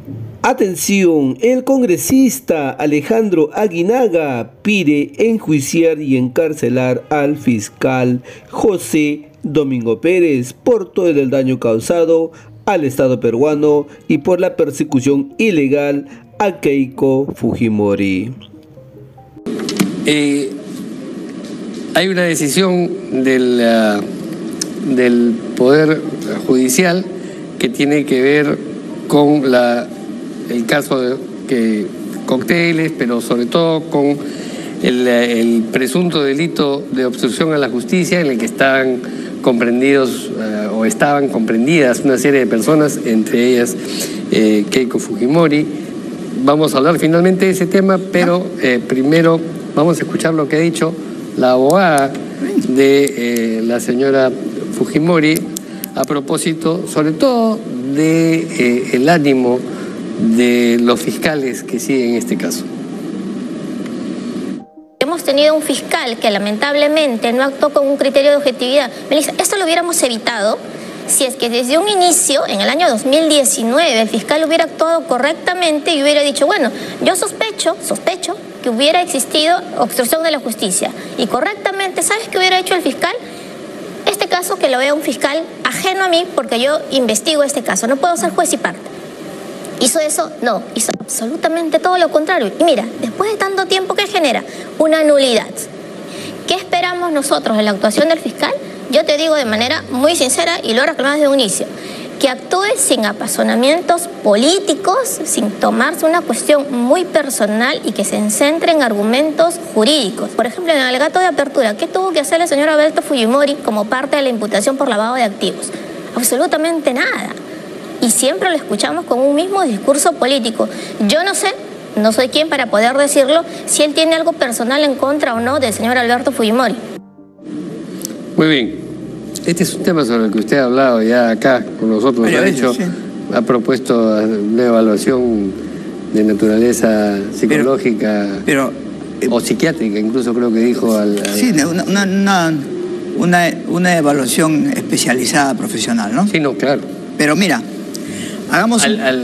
Atención, el congresista Alejandro Aguinaga pide enjuiciar y encarcelar al fiscal José Domingo Pérez por todo el daño causado al Estado peruano y por la persecución ilegal a Keiko Fujimori. Hay una decisión del Poder Judicial que tiene que ver con el caso de cócteles, pero sobre todo con el presunto delito de obstrucción a la justicia, en el que están comprendidos o estaban comprendidas una serie de personas, entre ellas Keiko Fujimori. Vamos a hablar finalmente de ese tema, pero primero vamos a escuchar lo que ha dicho la abogada de la señora Fujimori a propósito, sobre todo, de el ánimo de los fiscales que siguen este caso. Hemos tenido un fiscal que lamentablemente no actuó con un criterio de objetividad. Melissa, esto lo hubiéramos evitado si es que desde un inicio, en el año 2019, el fiscal hubiera actuado correctamente y hubiera dicho, bueno, yo sospecho que hubiera existido obstrucción de la justicia. Y correctamente, ¿sabes qué hubiera hecho el fiscal? Este caso que lo vea un fiscal ajeno a mí, porque yo investigo este caso, no puedo ser juez y parte. ¿Hizo eso? No, hizo absolutamente todo lo contrario. Y mira, después de tanto tiempo, ¿qué genera? Una nulidad. ¿Qué esperamos nosotros en la actuación del fiscal? Yo te digo de manera muy sincera, y lo he reclamado desde un inicio, que actúe sin apasionamientos políticos, sin tomarse una cuestión muy personal y que se centre en argumentos jurídicos. Por ejemplo, en el alegato de apertura, ¿qué tuvo que hacer el señor Alberto Fujimori como parte de la imputación por lavado de activos? Absolutamente nada. Y siempre lo escuchamos con un mismo discurso político. Yo no sé, no soy quien para poder decirlo, si él tiene algo personal en contra o no del señor Alberto Fujimori. Muy bien. Este es un tema sobre el que usted ha hablado ya acá con nosotros. Ha propuesto una evaluación de naturaleza psicológica o psiquiátrica, incluso creo que dijo Sí, una evaluación especializada profesional, ¿no? Sí, no, claro. Pero mira, hagamos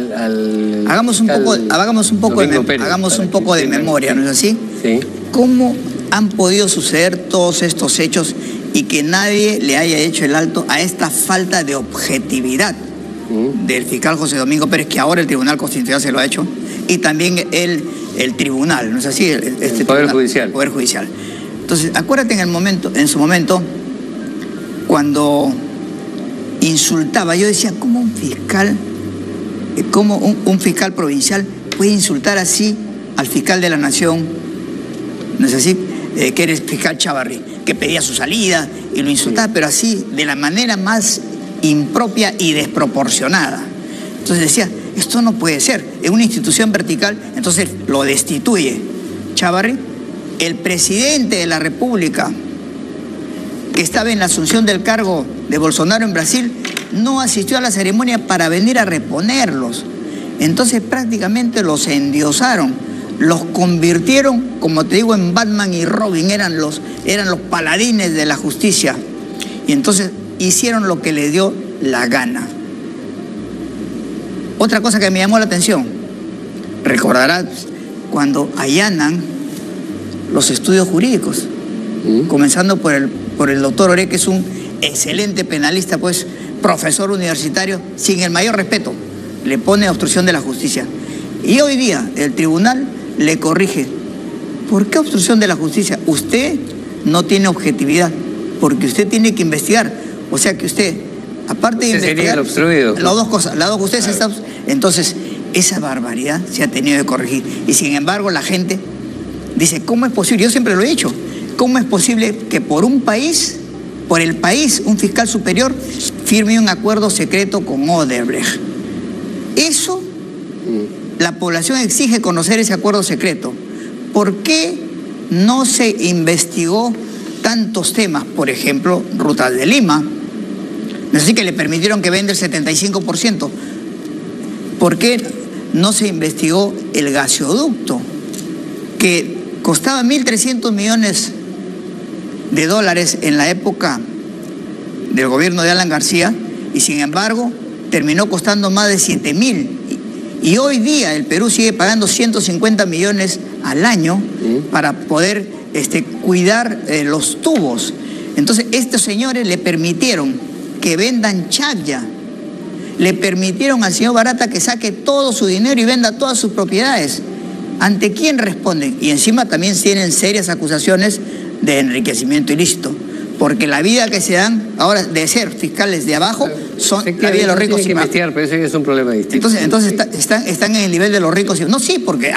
un poco de memoria, ¿no es así? Sí. ¿Cómo han podido suceder todos estos hechos y que nadie le haya hecho el alto a esta falta de objetividad del fiscal José Domingo Pérez, que ahora el Tribunal Constitucional se lo ha hecho, y también el tribunal, ¿no es así? El Poder Judicial. Poder Judicial. Entonces, acuérdate en su momento, cuando insultaba, yo decía, ¿cómo un fiscal provincial puede insultar así al fiscal de la Nación? ¿No es así? Que eres fiscal Chávarri, que pedía su salida y lo insultaba, pero así, de la manera más impropia y desproporcionada. Entonces decía, esto no puede ser, es una institución vertical, entonces lo destituye Chávarri. El presidente de la República, que estaba en la asunción del cargo de Bolsonaro en Brasil, no asistió a la ceremonia para venir a reponerlos. Entonces prácticamente los endiosaron. Los convirtieron, como te digo, en Batman y Robin, eran los paladines de la justicia. Y entonces hicieron lo que les dio la gana. Otra cosa que me llamó la atención, recordarás cuando allanan los estudios jurídicos, comenzando por el doctor Oré, que es un excelente penalista, pues profesor universitario, sin el mayor respeto, le pone obstrucción de la justicia. Y hoy día el tribunal le corrige. ¿Por qué obstrucción de la justicia? Usted no tiene objetividad, porque usted tiene que investigar. O sea que usted, aparte de investigar, sería el obstruido. Las dos cosas, usted se está... Entonces, esa barbaridad se ha tenido que corregir. Y sin embargo, la gente dice, ¿cómo es posible? Yo siempre lo he dicho. ¿Cómo es posible que por el país, un fiscal superior firme un acuerdo secreto con Odebrecht? Eso... La población exige conocer ese acuerdo secreto. ¿Por qué no se investigó tantos temas? Por ejemplo, Rutas de Lima. No sé, que le permitieron que venda el 75%. ¿Por qué no se investigó el gasoducto, que costaba 1.300 millones de dólares en la época del gobierno de Alan García, y sin embargo terminó costando más de 7.000? Y hoy día el Perú sigue pagando 150 millones al año para poder cuidar los tubos. Entonces, estos señores le permitieron que vendan chaya, le permitieron al señor Barata que saque todo su dinero y venda todas sus propiedades. ¿Ante quién responden? Y encima también tienen serias acusaciones de enriquecimiento ilícito, porque la vida que se dan ahora de ser fiscales de abajo son la vida de los ricos y investigar, pero eso ya es un problema distinto. Entonces están en el nivel de los ricos. No, sí, porque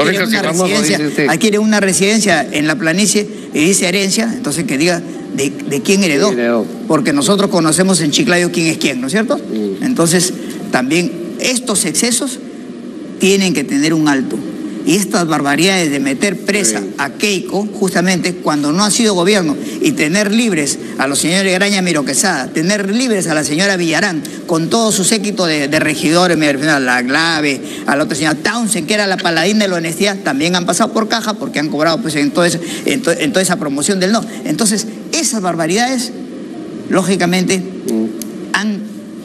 adquiere una residencia en la planicie y dice herencia, entonces que diga de quién heredó. Porque nosotros conocemos en Chiclayo quién es quién, ¿no es cierto? Entonces, también estos excesos tienen que tener un alto. Y estas barbaridades de meter presa a Keiko, justamente cuando no ha sido gobierno, y tener libres a los señores Graña Miro Quesada, tener libres a la señora Villarán, con todo su séquito de regidores, a la Glave, a la otra señora Townsend, que era la paladina de la honestidad, también han pasado por caja porque han cobrado pues en toda esa promoción del no. Entonces, esas barbaridades, lógicamente, han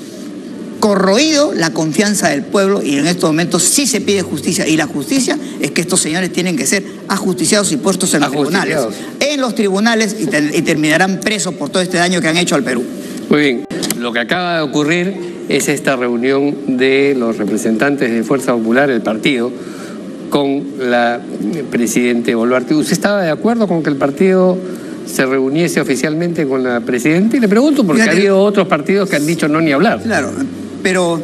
corroído la confianza del pueblo, y en estos momentos sí se pide justicia, y la justicia es que estos señores tienen que ser ajusticiados y puestos en los tribunales, y terminarán presos por todo este daño que han hecho al Perú. Muy bien, lo que acaba de ocurrir es esta reunión de los representantes de Fuerza Popular, el partido, con la presidente Boluarte. ¿Usted estaba de acuerdo con que el partido se reuniese oficialmente con la presidenta? Y le pregunto porque ha habido otros partidos que han dicho no ni hablar. Claro, pero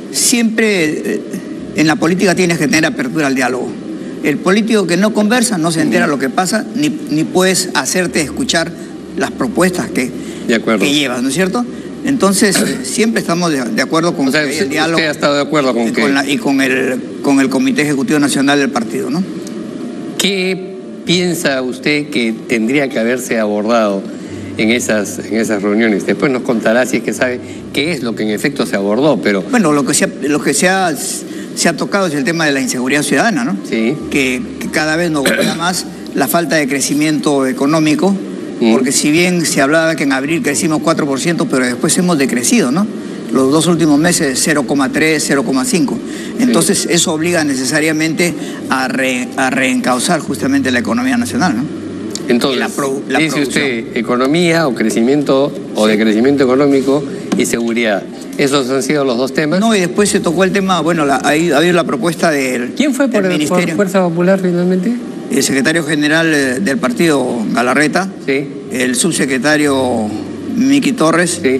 siempre en la política tienes que tener apertura al diálogo. El político que no conversa no se entera lo que pasa, ni puedes hacerte escuchar las propuestas que llevas, ¿no es cierto? Entonces, siempre estamos de acuerdo con que el diálogo. ¿Usted ha estado de acuerdo con que con el Comité Ejecutivo Nacional del partido, ¿no? ¿Qué piensa usted que tendría que haberse abordado en esas reuniones? Después nos contará si es que sabe qué es lo que en efecto se abordó, pero... Bueno, lo que se ha tocado es el tema de la inseguridad ciudadana, ¿no? Sí. Que cada vez nos golpea más la falta de crecimiento económico, porque si bien se hablaba que en abril crecimos 4%, pero después hemos decrecido, ¿no? Los 2 últimos meses 0,3, 0,5. Entonces eso obliga necesariamente a reencauzar justamente la economía nacional, ¿no? Entonces, dice usted economía o crecimiento o decrecimiento económico y seguridad. ¿Esos han sido los dos temas? No, y después se tocó el tema, bueno, ha habido la propuesta del ¿Quién fue por Fuerza Popular finalmente? El secretario general del partido, Galarreta. Sí. El subsecretario Miki Torres. Sí.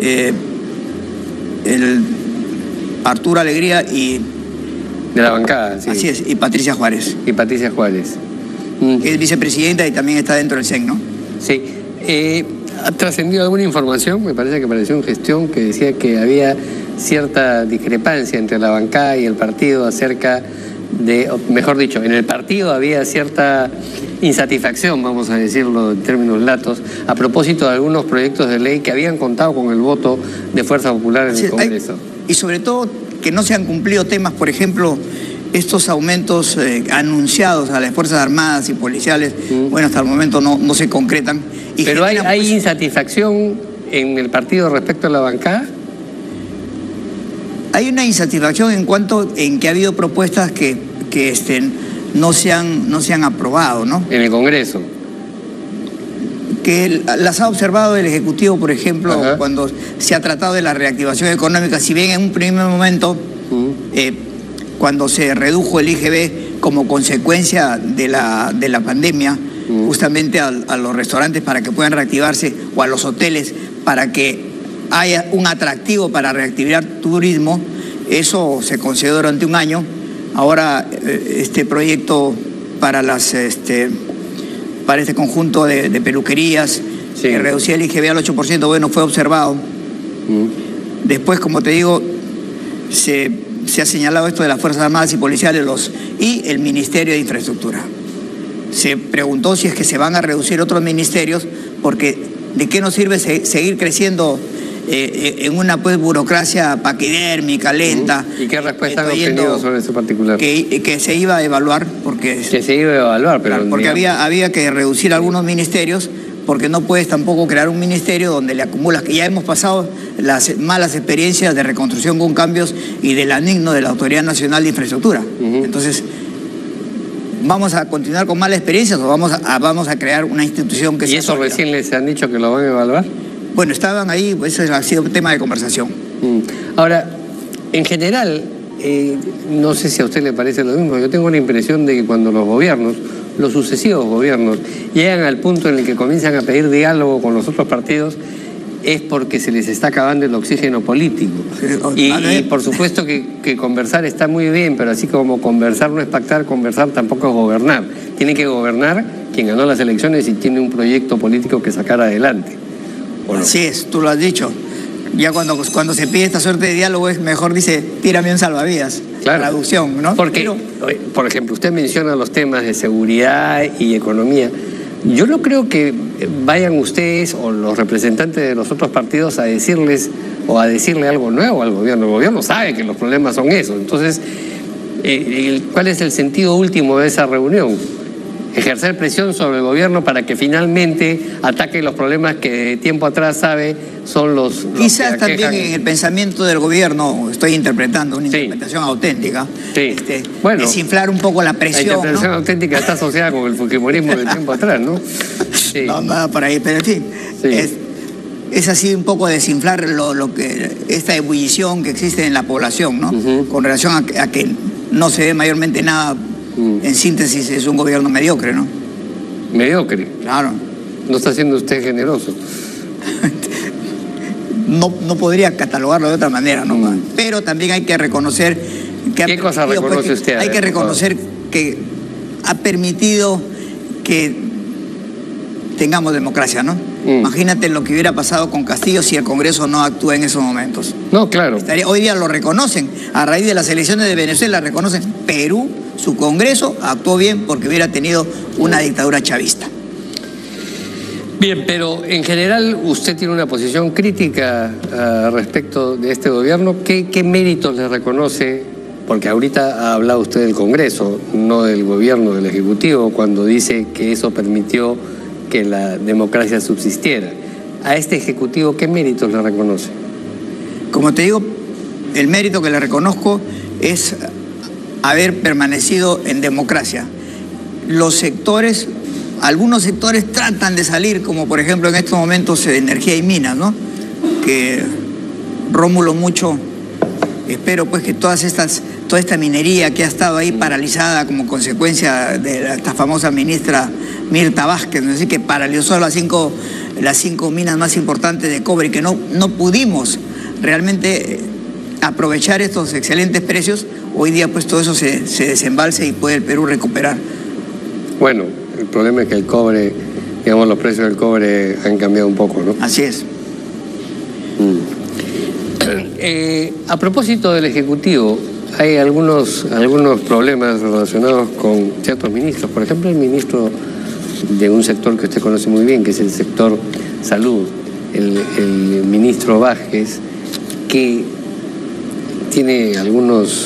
El Arturo Alegría y... De la bancada, sí. Así es, y Patricia Juárez. Y Patricia Juárez. Es vicepresidenta y también está dentro del CEN, ¿no? Sí. ¿Ha trascendido alguna información? Me parece que apareció en gestión que decía que había cierta discrepancia entre la bancada y el partido acerca de, mejor dicho, en el partido había cierta insatisfacción, vamos a decirlo en términos latos, a propósito de algunos proyectos de ley que habían contado con el voto de Fuerza Popular en el Congreso. Y sobre todo que no se han cumplido temas, por ejemplo, estos aumentos anunciados a las Fuerzas Armadas y policiales, bueno, hasta el momento no se concretan. ¿Pero hay insatisfacción en el partido respecto a la bancada? Hay una insatisfacción en que ha habido propuestas que no se han aprobado, ¿no? En el Congreso. Que las ha observado el Ejecutivo, por ejemplo, cuando se ha tratado de la reactivación económica, si bien en un primer momento, cuando se redujo el IGB como consecuencia de la pandemia, justamente a los restaurantes para que puedan reactivarse, o a los hoteles para que haya un atractivo para reactivar turismo, eso se concedió durante un año. Ahora este proyecto para este conjunto de peluquerías, que reducía el IGB al 8%, bueno, fue observado. Después, como te digo, se ha señalado esto de las Fuerzas Armadas y Policiales y el Ministerio de Infraestructura. Se preguntó si es que se van a reducir otros ministerios, porque ¿de qué nos sirve seguir creciendo en una burocracia paquidérmica, lenta? ¿Y qué respuesta han obtenido sobre eso particular? Que se iba a evaluar, porque se iba a evaluar, pero porque había que reducir algunos ministerios porque no puedes tampoco crear un ministerio donde le acumulas, que ya hemos pasado las malas experiencias de reconstrucción con cambios y del ANICNO, de la Autoridad Nacional de Infraestructura. Entonces, ¿vamos a continuar con malas experiencias o vamos a crear una institución que sea ¿Y eso sólida? recién les han dicho que lo van a evaluar? Bueno, estaban ahí, pues ese ha sido un tema de conversación. Ahora, en general, no sé si a usted le parece lo mismo, yo tengo la impresión de que cuando los gobiernos, los sucesivos gobiernos, llegan al punto en el que comienzan a pedir diálogo con los otros partidos, es porque se les está acabando el oxígeno político. Y por supuesto que conversar está muy bien, pero así como conversar no es pactar, conversar tampoco es gobernar. Tiene que gobernar quien ganó las elecciones y tiene un proyecto político que sacar adelante. ¿O no? Así es, tú lo has dicho. Ya cuando se pide esta suerte de diálogo es mejor, dice, tírame un salvavidas. Claro. Traducción, ¿no? Porque, por ejemplo, usted menciona los temas de seguridad y economía. Yo no creo que vayan ustedes o los representantes de los otros partidos a decirles o a decirle algo nuevo al gobierno. El gobierno sabe que los problemas son esos. Entonces, ¿cuál es el sentido último de esa reunión? Ejercer presión sobre el gobierno para que finalmente ataque los problemas que de tiempo atrás sabe son los Quizás que también aquejan. en el pensamiento del gobierno, estoy interpretando una interpretación auténtica, Bueno, desinflar un poco la presión. La interpretación auténtica está asociada con el fujimorismo del tiempo atrás, ¿no? Sí. No, nada por ahí, pero en fin, es así un poco desinflar esta ebullición que existe en la población, ¿no? Con relación a que no se ve mayormente nada. En síntesis, es un gobierno mediocre, ¿no? Mediocre. Claro. No está siendo usted generoso. No podría catalogarlo de otra manera, ¿no? Pero también hay que reconocer que ¿Qué cosa reconoce usted? Hay que reconocer que ha permitido que tengamos democracia, ¿no? Imagínate lo que hubiera pasado con Castillo si el Congreso no actúa en esos momentos. No, claro. Hoy día lo reconocen. A raíz de las elecciones de Venezuela reconocen. Perú, su Congreso, actuó bien porque hubiera tenido una dictadura chavista. Bien, pero en general usted tiene una posición crítica respecto de este gobierno. ¿Qué méritos le reconoce? Porque ahorita ha hablado usted del Congreso, no del gobierno, del Ejecutivo, cuando dice que eso permitió que la democracia subsistiera. A este Ejecutivo, ¿qué méritos le reconoce? Como te digo, el mérito que le reconozco es haber permanecido en democracia. Los sectores, algunos sectores tratan de salir, como por ejemplo en estos momentos de energía y minas, ¿no? Que Rómulo Mucho, espero pues que toda esta minería que ha estado ahí paralizada como consecuencia de esta famosa ministra Mirta Vázquez, es decir, que paralizó las cinco minas más importantes de cobre y que no pudimos realmente aprovechar estos excelentes precios. Hoy día pues todo eso se desembalse y puede el Perú recuperar. Bueno, el problema es que el cobre, digamos, los precios del cobre han cambiado un poco, ¿no? Así es. A propósito del Ejecutivo, hay algunos problemas relacionados con ciertos ministros. Por ejemplo, el ministro de un sector que usted conoce muy bien, que es el sector salud, el ministro Vázquez, que tiene algunos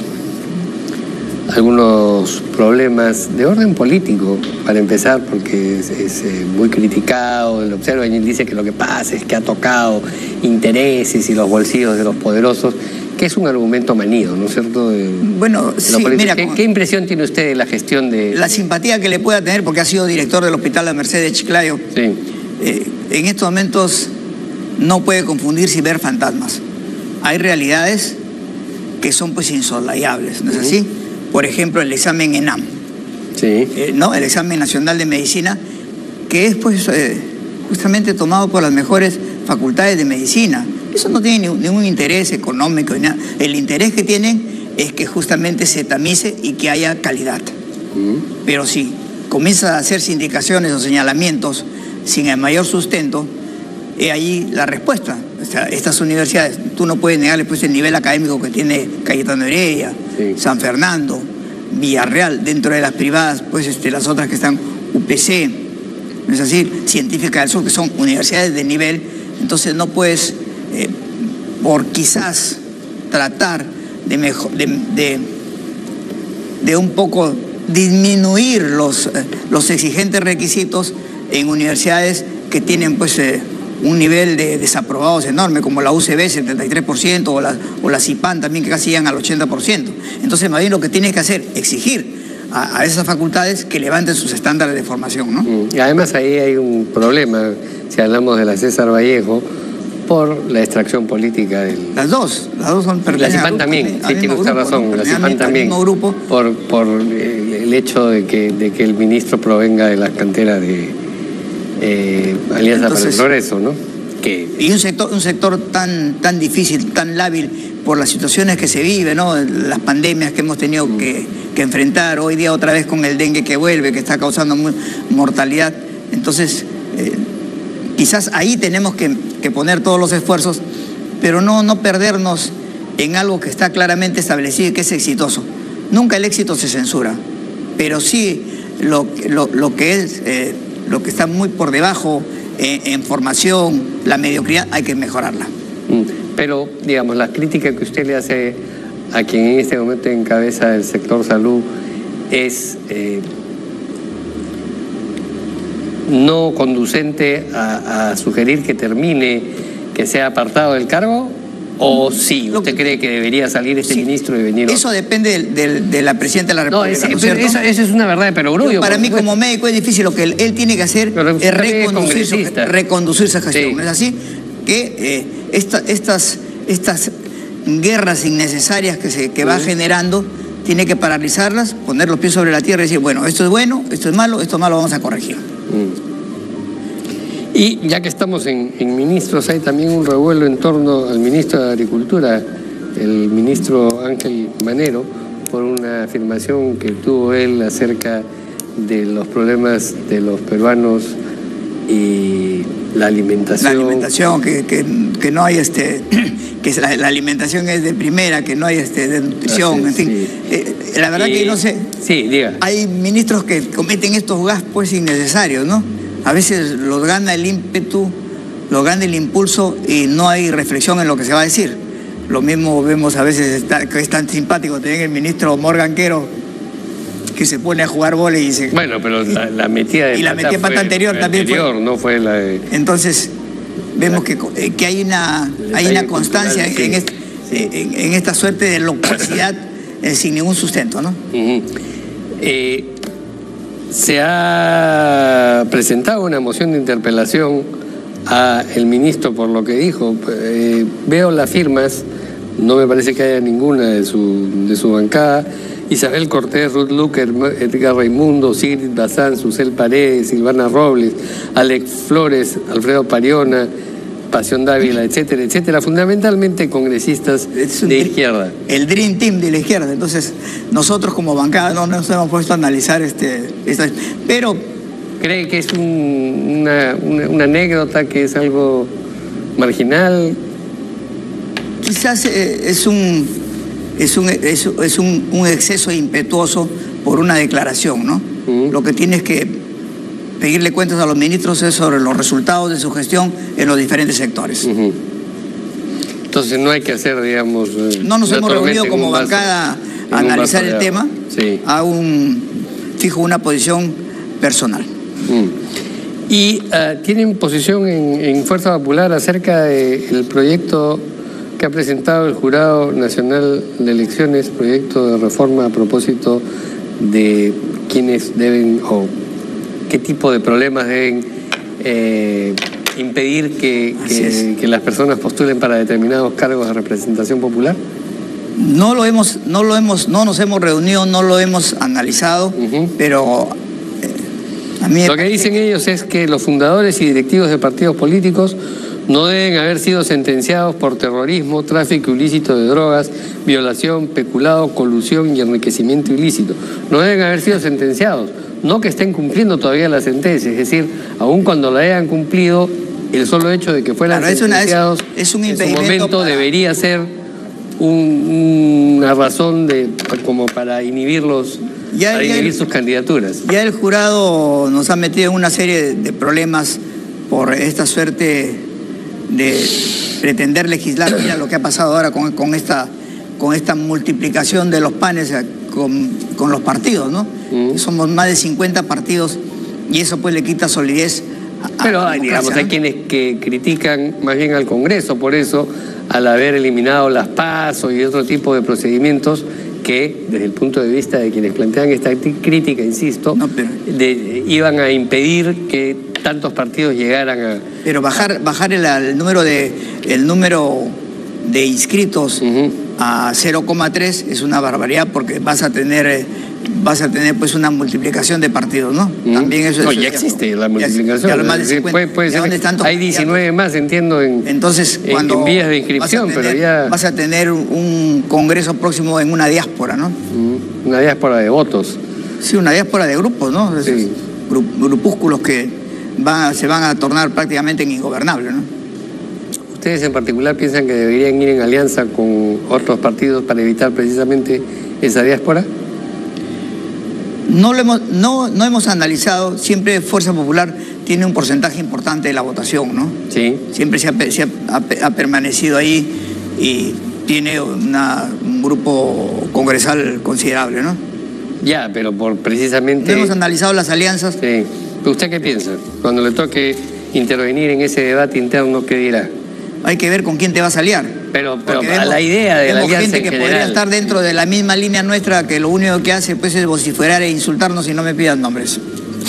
problemas de orden político, para empezar, porque es muy criticado, lo observa y dice que lo que pasa es que ha tocado intereses y los bolsillos de los poderosos, que es un argumento manido, ¿no es cierto? Bueno, sí, mira, ¿Qué impresión tiene usted de la gestión de...? La simpatía que le pueda tener, porque ha sido director del Hospital de Merced de Chiclayo. Sí. En estos momentos no puede confundirse y ver fantasmas. Hay realidades que son pues insolayables, ¿no es así? Por ejemplo, el examen ENAM, Sí. ¿no? El examen nacional de medicina, que es pues justamente tomado por las mejores facultades de medicina. Eso no tiene ningún interés económico ni nada. El interés que tienen es que justamente se tamice y que haya calidad. Pero si comienza a hacerse indicaciones o señalamientos sin el mayor sustento, es ahí la respuesta. O sea, estas universidades, tú no puedes negarle pues el nivel académico que tiene Cayetano Heredia, San Fernando, Villarreal, dentro de las privadas, pues las otras que están UPC, ¿no es así? Científica del Sur, que son universidades de nivel. Entonces no puedes, por quizás tratar de un poco disminuir los exigentes requisitos en universidades que tienen pues un nivel de desaprobados enorme, como la UCB, 73%, o la CIPAN también, que casi llegan al 80%. Entonces, más bien lo que tiene que hacer, exigir a esas facultades que levanten sus estándares de formación, ¿no? Y además ahí hay un problema, si hablamos de la César Vallejo, por la extracción política del... Las dos son La CIPAN también, sí, tiene usted razón, la CIPAN también, por el hecho de que el ministro provenga de la cantera de Alianza para el Progreso, ¿no? Y un sector tan difícil, tan lábil por las situaciones que se viven, ¿no? Las pandemias que hemos tenido que enfrentar, hoy día otra vez con el dengue que vuelve, que está causando mortalidad. Entonces, quizás ahí tenemos que poner todos los esfuerzos, pero no perdernos en algo que está claramente establecido y que es exitoso. Nunca el éxito se censura, pero sí lo que está muy por debajo en formación, la mediocridad, hay que mejorarla. Pero, digamos, la crítica que usted le hace a quien en este momento encabeza el sector salud es no conducente a sugerir que termine, que sea apartado del cargo, o sí, ¿usted cree que debería salir este ministro y venir? Eso depende de la Presidenta de la República. No, eso es una verdad de perogrullo. Para mí, como médico, es difícil. Lo que él tiene que hacer es reconducir esa gestión. Sí. Es así que estas guerras innecesarias que va generando, tiene que paralizarlas, poner los pies sobre la tierra y decir, bueno, esto es malo, vamos a corregir. Y ya que estamos en ministros, hay también un revuelo en torno al ministro de Agricultura, el ministro Ángel Manero, por una afirmación que tuvo él acerca de los problemas de los peruanos y la alimentación. La alimentación, que no hay que la alimentación es de primera, que no hay de nutrición, en fin. La verdad que no sé. Sí, diga. Hay ministros que cometen estos gastos innecesarios, ¿no? A veces los gana el ímpetu, los gana el impulso y no hay reflexión en lo que se va a decir. Lo mismo vemos a veces que es tan simpático tener el ministro Morgan Quero, que se pone a jugar vóley y se... Bueno, pero la metida de pata anterior también fue. No fue la de... Entonces, vemos que hay una constancia en esta suerte de locuacidad sin ningún sustento, ¿no? Se ha presentado una moción de interpelación a el ministro por lo que dijo. Veo las firmas, no me parece que haya ninguna de su bancada. Isabel Cortés, Ruth Luker, Edgar Raimundo, Sigrid Bazán, Susel Paredes, Silvana Robles, Alex Flores, Alfredo Pariona, Pasión Dávila, etcétera, etcétera, fundamentalmente congresistas de izquierda. El Dream Team de la izquierda. Entonces, nosotros como bancada no nos hemos puesto a analizar pero... ¿Cree que es una anécdota, que es algo marginal? Quizás es un exceso impetuoso por una declaración, ¿no? Lo que tienes que pedirle cuentas a los ministros es sobre los resultados de su gestión en los diferentes sectores. Entonces no hay que hacer, digamos... No nos hemos reunido como bancada a analizar el tema. Sí. Fijo una posición personal. ¿Y tienen posición en Fuerza Popular acerca del proyecto que ha presentado el Jurado Nacional de Elecciones, proyecto de reforma a propósito de quiénes deben o qué tipo de problemas deben impedir que las personas postulen para determinados cargos de representación popular? No nos hemos reunido, no lo hemos analizado, pero a mí... Lo que dicen ellos es que los fundadores y directivos de partidos políticos no deben haber sido sentenciados por terrorismo, tráfico ilícito de drogas, violación, peculado, colusión y enriquecimiento ilícito. No deben haber sido sentenciados, no que estén cumpliendo todavía la sentencia. Es decir, aun cuando la hayan cumplido, el solo hecho de que fueran sentenciados es un en su momento debería ser una razón como para inhibirlos, para inhibir sus candidaturas. Ya el jurado nos ha metido en una serie de problemas por esta suerte de pretender legislar. Mira lo que ha pasado ahora con esta multiplicación de los panes con los partidos, ¿no? Somos más de 50 partidos y eso pues le quita solidez Pero la digamos, democracia, hay ¿no? quienes que critican más bien al Congreso por eso, al haber eliminado las PASO y otro tipo de procedimientos que, desde el punto de vista de quienes plantean esta crítica, insisto, No, pero- iban a impedir que tantos partidos llegaran a... Pero bajar el número de inscritos Ujú. a 0,3 es una barbaridad, porque vas a tener pues una multiplicación de partidos, ¿no? También eso No, es ya cierto. existe la multiplicación. Ya los más de Es decir, 50. puede ¿De ser dónde que están todos hay los 19 más, entiendo, Entonces, en cuando vías de inscripción, pero ya... vas a tener un congreso próximo en una diáspora, ¿no? Una diáspora de votos. Sí, una diáspora de grupos, ¿no? Esos Sí. grupúsculos que se van a tornar prácticamente en ingobernables, ¿no? ¿Ustedes en particular piensan que deberían ir en alianza con otros partidos para evitar precisamente esa diáspora? No hemos analizado, siempre Fuerza Popular tiene un porcentaje importante de la votación, ¿no? Sí. Siempre ha permanecido ahí y tiene un grupo congresal considerable, ¿no? Ya, pero por precisamente... No hemos analizado las alianzas. Sí. ¿Usted qué piensa? Cuando le toque intervenir en ese debate interno, ¿qué dirá? Hay que ver con quién te vas a aliar. Pero Porque a la idea de la vemos alianza gente en que general. podría estar dentro de la misma línea nuestra, que lo único que hace pues es vociferar e insultarnos y no me pidan nombres.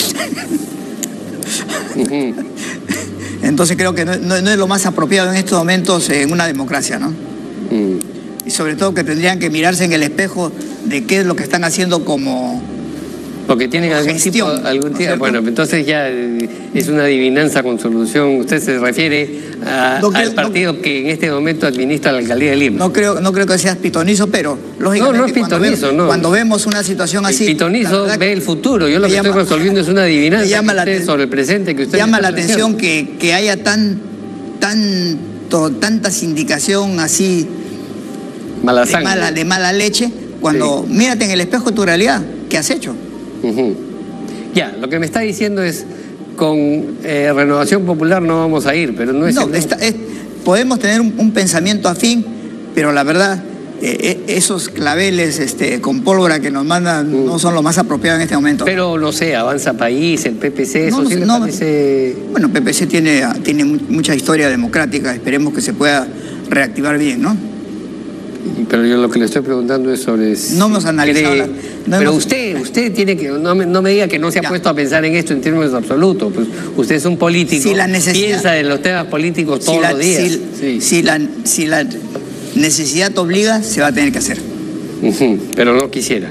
Ujú. Entonces creo que no es lo más apropiado en estos momentos en una democracia, ¿no? Mm. Y sobre todo que tendrían que mirarse en el espejo de qué es lo que están haciendo como... Porque tienen algún Gestión, tipo... Algún ¿no es tipo cierto? bueno, entonces ya es una adivinanza con solución. Usted se refiere No creo- al partido que en este momento administra la alcaldía de Lima. No creo que seas pitonizo, pero lógicamente No es pitonizo, no. cuando vemos una situación El así... pitonizo la verdad ve el futuro. Yo lo me que estoy llama- resolviendo es una adivinanza me llama que la usted aten- sobre el presente que usted llama está la atención planteando. que haya tanta sindicación así Mala sangre. de mala leche, cuando mírate en el espejo tu realidad, ¿qué has hecho? Ujú. Ya, lo que me está diciendo es, con Renovación Popular no vamos a ir, pero no es... No, el- podemos tener un pensamiento afín, pero la verdad, esos claveles con pólvora que nos mandan no son lo más apropiado en este momento. Pero, no sé, Avanza País, el PPC, eso No, sí le no, parece... Bueno, PPC tiene mucha historia democrática, esperemos que se pueda reactivar bien, ¿no? Pero yo lo que le estoy preguntando es sobre... si No hemos analizado cree- la- no pero hemos- usted tiene que... No me diga que no se ha Ya. puesto a pensar en esto en términos absolutos. Pues usted es un político, Si la necesidad- piensa en los temas políticos todos los días. Sí. si la necesidad te obliga, se va a tener que hacer. Ujú, pero no quisiera.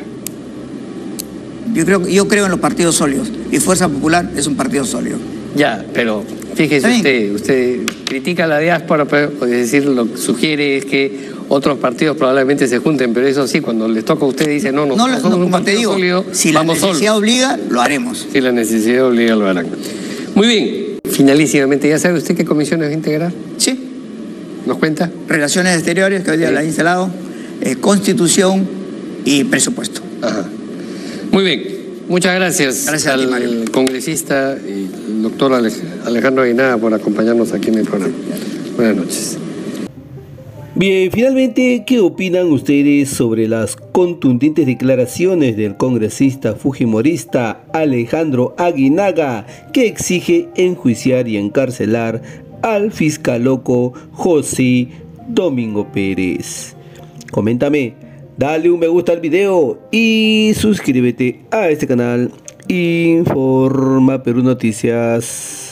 Yo creo en los partidos sólidos, y Fuerza Popular es un partido sólido. Ya, pero fíjese Está bien. usted critica a la diáspora, pero, es decir, lo que sugiere es que otros partidos probablemente se junten, pero eso sí, cuando les toca a usted dice, no, somos un como te partido digo, sólido, si la vamos necesidad solos. obliga, lo haremos. Si la necesidad obliga, lo harán. Muy bien, finalísimamente, ¿ya sabe usted qué comisiones va a integrar? Sí, ¿Nos cuenta? Relaciones Exteriores, que hoy día Sí. la he instalado, Constitución y Presupuesto. Ajá. Muy bien, muchas gracias, Gracias a ti, Mario. al congresista y el doctor Alejandro Aguinaga por acompañarnos aquí en el programa. Buenas noches. Bien, finalmente, ¿qué opinan ustedes sobre las contundentes declaraciones del congresista fujimorista Alejandro Aguinaga, que exige enjuiciar y encarcelar al fiscal loco José Domingo Pérez? Coméntame, dale un me gusta al video y suscríbete a este canal. Informa Perú Noticias.